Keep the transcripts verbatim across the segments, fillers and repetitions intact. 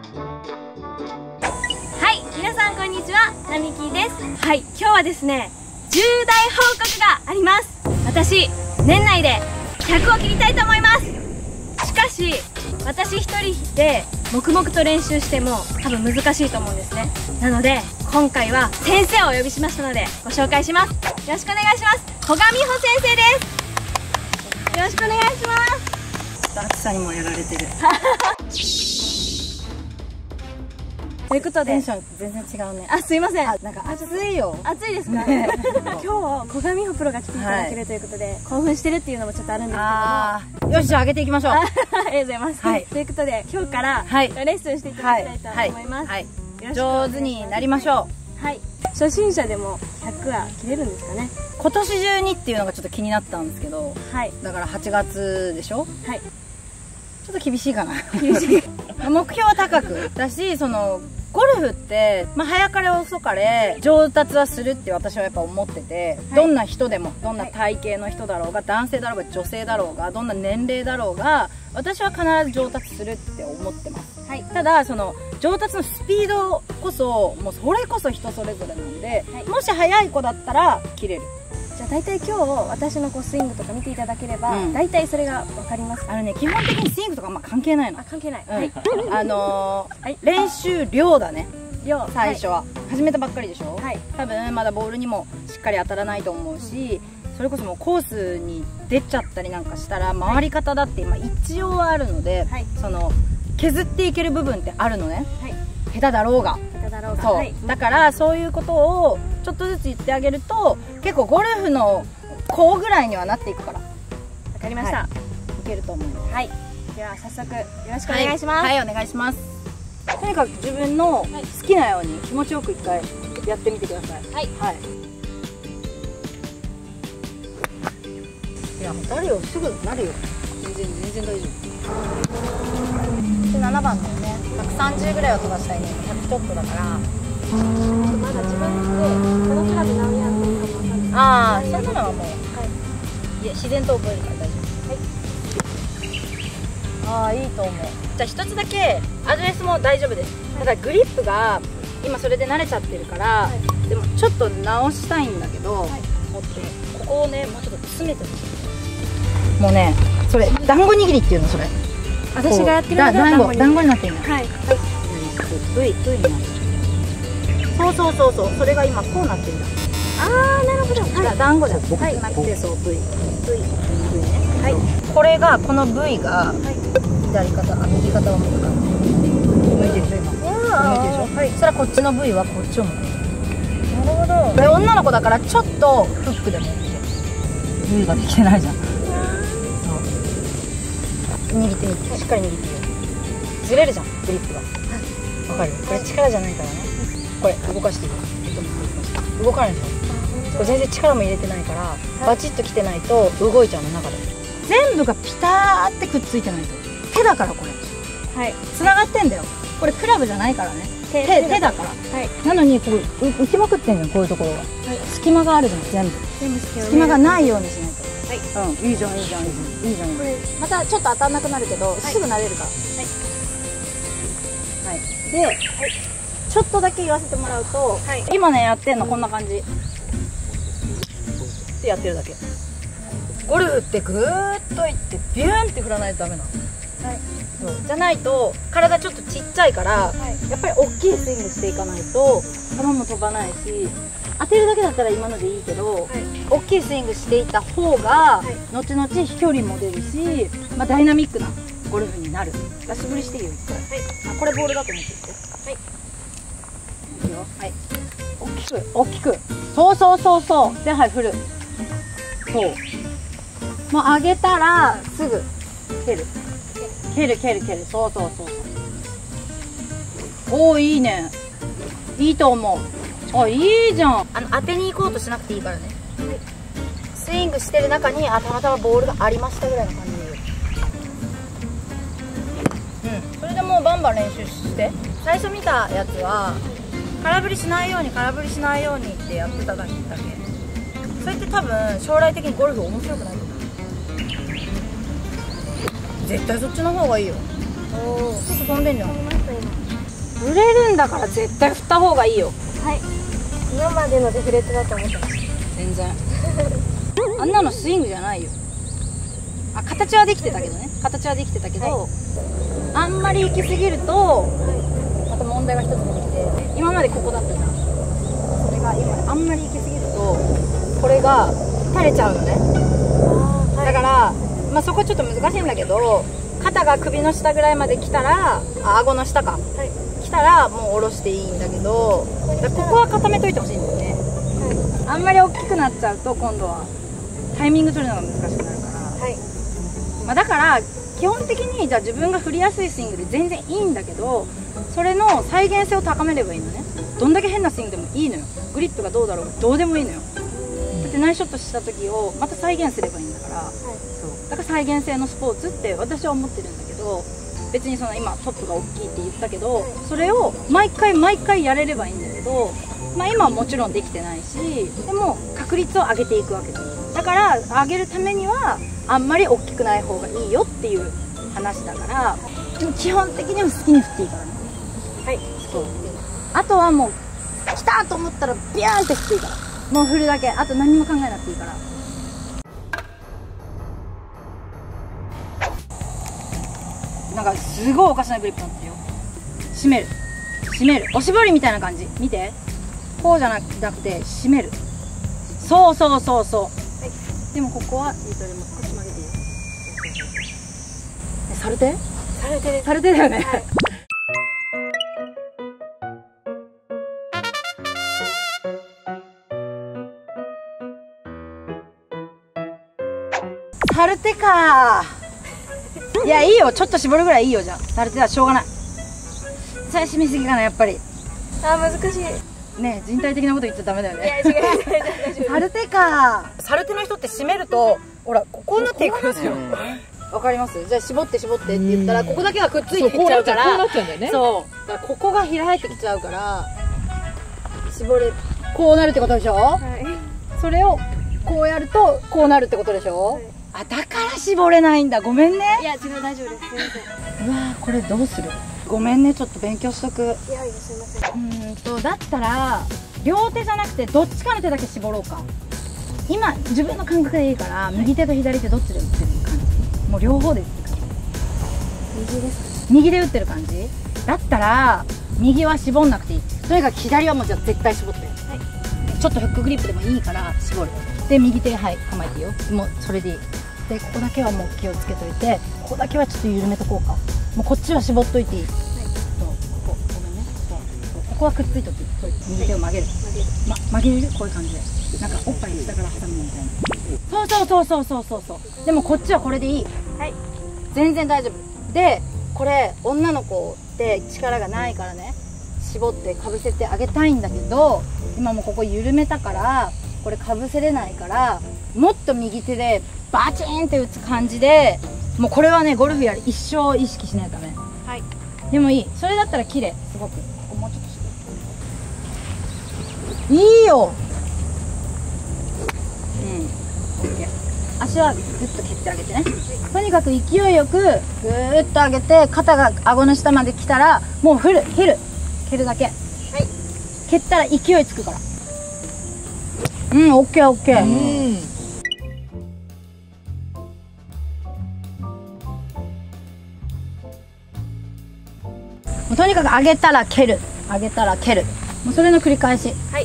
はい、皆さんこんにちは、なみきです。はい、今日はですね、重大報告があります。私、年内でひゃくを切りたいと思います。しかし、私一人で黙々と練習しても多分難しいと思うんですね。なので、今回は先生をお呼びしましたのでご紹介します。よろしくお願いします。古賀美穂先生です。よろしくお願いします。 暑さにもやられてる。 ということで、 テンション全然違うね。 あ、すいません。 なんか暑いよ。 暑いですか？今日古賀美穂プロが来ていただけるということで、興奮してるっていうのもちょっとあるんですけども。 ああ、よし、じゃあ上げていきましょう。 ありがとうございます。はい。ということで、今日からレッスンしていただきたいと思います。はい。 上手になりましょう。はい。初心者でもひゃくは切れるんですかね。 今年中にっていうのがちょっと気になったんですけど。はい。だからはちがつでしょ。はい。ちょっと厳しいかな。厳しい。目標は高くだし、その。ゴルフって、まあ、早かれ遅かれ上達はするって私はやっぱ思ってて、はい、どんな人でもどんな体型の人だろうが、男性だろうが女性だろうがどんな年齢だろうが私は必ず上達するって思ってます、はい、ただその上達のスピードこそもうそれこそ人それぞれなんで、はい、もし速い子だったら切れる。 じゃあ大体今日私のこうスイングとか見ていただければ、うん、大体それが分かります。 あのね、基本的にスイングとかあんま関係ないの。 あ、関係ない。 うん、はい。あのーはい、練習量だね。量。最初は、はい、始めたばっかりでしょ。はい。多分まだボールにもしっかり当たらないと思うし、それこそもうコースに出ちゃったりなんかしたら回り方だって今一応はあるので、はい、その削っていける部分ってあるのね。はい。下手だろうが。下手だろうが。そう。はい、だからそういうことをちょっとずつ言ってあげると結構ゴルフの子ぐらいにはなっていくから。わかりました。はい、 いけると思う。 はい。では早速よろしくお願いします。 はい、はい、お願いします。とにかく自分の好きなように気持ちよく一回やってみてください。はい。はい。いやもうなるよ、すぐなるよ。全然全然大丈夫。でななばんだよね。ひゃくさんじゅうぐらいは飛ばしたいね。ひゃくちょっとだから。 まだ自分でこのカーブ何ヤードかも分かんない。 ああ、そんなのはもう、はい、いや自然と覚えるから大丈夫。はい。ああ、いいと思う。じゃあ一つだけアドレスも大丈夫です。だからグリップが今それで慣れちゃってるから、はい、でもちょっと直したいんだけど、はい、持ってここをねもうちょっと詰めてほしい。もうね、それ団子握りっていうのそれ。 私がやってるのが団子団子になってるの。はい。はい。V V になる。そうそうそうそう、それが今こうなってるんだ。 ああ、なるほど。 はい、団子じゃなくて、そう V V V ね。はい。これがこの V が左肩、あ、右肩を向くから。向いてるでしょ今。向いてるでしょ。はい。そしたらこっちの V はこっちを向く。なるほど。これ女の子だからちょっとフックでもいい。V ができてないじゃん。そう。握ってみて、しっかり握ってよ。ずれるじゃん、グリップが。わかる？これ力じゃないからね。これ動かしていく。動かないでしょ。これ全然力も入れてないから、はい、バチッときてないと動いちゃうの中で。全部がピターってくっついてないと。手だからこれ。はい。繋がってんだよ。これクラブじゃないからね。手手手だから。はい。なのにこう浮きまくってんのよ、こういうところが。はい。隙間があるじゃん全部。全部隙間がないようにしないと。はい。うん。いいじゃんいいじゃんいいじゃんいいじゃん。これまたちょっと当たんなくなるけど、はい、すぐ慣れるから。はい。はい。で。はい。ちょっとだけ言わせてもらうと、はい、今ねやってんのこんな感じってやってるだけ。ゴルフってぐーっといってビューンって振らないとダメなの、はい、そうじゃないと体ちょっとちっちゃいから、はい、やっぱり大きいスイングしていかないと球も飛ばないし、当てるだけだったら今のでいいけど、はい、大きいスイングしていた方が、はい、後々飛距離も出るし、まあ、ダイナミックなゴルフになる。出し振りしていいよ一回、はい、あこれボールだと思って言って。はいはい、大きく大きく、そうそうそうそう、ではい振る、そうもう上げたらすぐ蹴る蹴る蹴る蹴る、そうそうそうそう。おおいいね、いいと思う。あいいじゃん。あの当てに行こうとしなくていいからね、はい、スイングしてる中にあたまたまボールがありましたぐらいの感じで、うん、それでもうバンバン練習して。最初見たやつは空振りしないように空振りしないようにってやってただけ。それって多分将来的にゴルフ面白くないと思う。絶対そっちの方がいいよ。おお、ちょっと飛んでんじゃん。 振れるんだから絶対振った方がいいよ。 はい、今までのデフレットだと思ってました。 全然あんなのスイングじゃないよ。あ、形はできてたけどね、形はできてたけど、はい、あんまり行き過ぎると、はい、また問題が一つ出てきて、今までここだったじゃん。それが今あんまり行き過ぎるとこれが垂れちゃうのね。はい、だから、まあ、そこちょっと難しいんだけど、肩が首の下ぐらいまで来たら、あ、顎の下か、はい、来たらもう下ろしていいんだけど、だここは固めといてほしいんだよね。はい、あんまり大きくなっちゃうと今度はタイミング取るのが難しくなるから、はい、まあ、だから基本的にじゃあ自分が振りやすいスイングで全然いいんだけど、それの再現性を高めればいいのね。どんだけ変なスイングでもいいのよ。グリップがどうだろうがどうでもいいのよ。だってナイスショットした時をまた再現すればいいんだから、はい、そうだから再現性のスポーツって私は思ってるんだけど、別にその今トップが大きいって言ったけど、はい、それを毎回毎回やれればいいんだけど、まあ、今はもちろんできてないし、でも確率を上げていくわけです。だから上げるためにはあんまり大きくない方がいいよっていう話だから、でも基本的には好きに振っていいからね。はい、そう。あとはもう来たと思ったらビューンって振っていいから、もう振るだけ、あと何も考えなくていいから。なんかすごいおかしなグリップになってるよ。締める締める、おしぼりみたいな感じ。見て、こうじゃなくて締める。そうそうそうそう、はい、でもここはゆとりも少し曲げていい。え、サルテサルテです。サルテだよね、はい。サルテかー。いや、いいよ、ちょっと絞るぐらいいいよ。じゃあサルテはしょうがない。それ締めすぎかな、やっぱり。 あー、難しいね。人体的なこと言っちゃダメだよね。 いや、違う違う。 サルテかー。サルテの人って締めるとほらこうなっていくんですよ。わかります？じゃあ絞って絞ってって言ったらここだけがくっついていっちゃうから、そう、こうなっちゃうんだよね。そう、だからここが開いてきちゃうから絞れ、こうなるってことでしょ。はい、それをこうやるとこうなるってことでしょ。はい、あ、だから絞れないんだ。ごめんね。 いや、違う、大丈夫です。すいません。 うわー、これどうする？ごめんね、ちょっと勉強しとく。 いやいや、すいません。 うーんとだったら両手じゃなくてどっちかの手だけ絞ろうか。今自分の感覚でいいから、右手と左手どっちで打ってる感じ？もう両方で打ってる感じ。 右ですか？ 右で打ってる感じだったら右は絞んなくていい。とにかく左はもうじゃあ絶対絞って、はい、ちょっとフックグリップでもいいから絞る。で右手、はい、構えていいよ。もうそれでいい。でここだけはもう気をつけといて、ここだけはちょっと緩めとこうか。もうこっちは絞っといていい。はい、そう、ここごめんね。そうそう、ここはくっついとっていい。右手を曲げる、ま、曲げる、こういう感じで、なんかおっぱい下から挟むみたいな。そうそうそうそうそうそうそう。でもこっちはこれでいい。はい、全然大丈夫で、これ女の子って力がないからね、絞ってかぶせてあげたいんだけど、今もうここ緩めたからこれかぶせれないから、もっと右手でバチーンって打つ感じで、もうこれはねゴルフやる一生意識しないとダメ。はい、でもいい。それだったら綺麗、すごく。もうちょっとしていいよ。うん、オッケー。足はグッと蹴ってあげてね。とにかく勢いよくぐーっと上げて、肩が顎の下まで来たらもう振る、蹴る蹴るだけ。はい、蹴ったら勢いつくから。うん、オッケーオッケー。うん、もうとにかく上げたら蹴る、上げたら蹴る、もうそれの繰り返し。はい、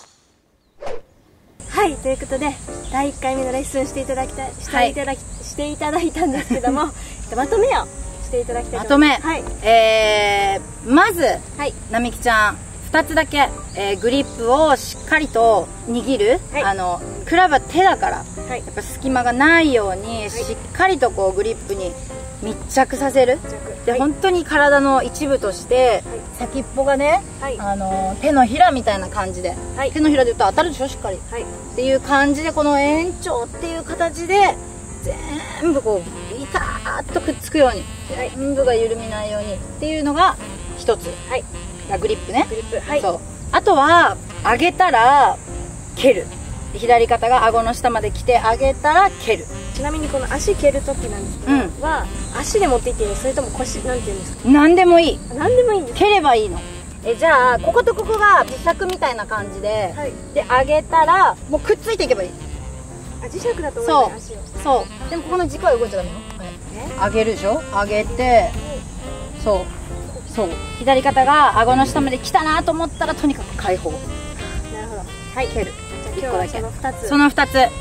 はい、ということでだいいっかいめのレッスンしていただきたいしていただき、はい、していただいたんですけどもまとめをしていただきたいと思います。まとめ、はい、えー、まず、はい、並木ちゃんふたつだけ、えー、グリップをしっかりと握る、はい、あのクラブは手だから、はい、やっぱ隙間がないように、はい、しっかりとこうグリップに密着させる。で、はい、本当に体の一部として、はい、先っぽがね、はい、あの手のひらみたいな感じで、はい、手のひらで言うと当たるでしょ、しっかり、はい、っていう感じで、この延長っていう形で全部こうビターッとくっつくように、はい、全部が緩みないようにっていうのが一つ、はい、グリップね。グリップ、はい、そう。あとは上げたら蹴る、 左肩が顎の下まで来て上げたら蹴る。 ちなみにこの足蹴る時なんですけど、 うんは足で持っていっていいの、それとも腰、なんていうんですか？ 何でもいい。 何でもいいんですか？ 蹴ればいいの。えじゃあこことここが磁石みたいな感じで、 はい、 で上げたらもうくっついていけばいい。 あ、磁石だと思うね、足を。 そうでもここの軸は動いちゃダメよ。上げるでしょ、上げて、そうそう左肩が顎の下まで来たなと思ったらとにかく解放。 なるほど。 はい、蹴る。 じゃあ今日はそのふたつ。 そのふたつ。 はい。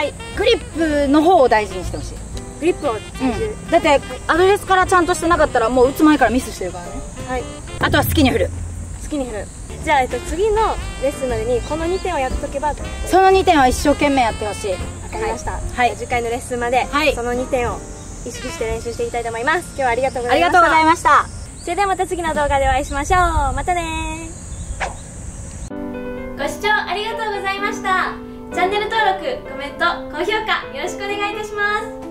グリップの方を大事にしてほしい。 グリップを大事、 うん、だってアドレスからちゃんとしてなかったらもう打つ前からミスしてるからね。はい。あとは好きに振る。 好きに振る。じゃあ、えっと、次のレッスンまでにこのにてんをやっとけば。 そのにてんは一生懸命やってほしい。 わかりました。 はい。 次回のレッスンまで、はい、そのにてんを意識して練習していきたいと思います。今日はありがとうございました。 ありがとうございました。 それではまた次の動画でお会いしましょう。またね。ご視聴ありがとうございました。チャンネル登録、コメント、高評価よろしくお願いいたします。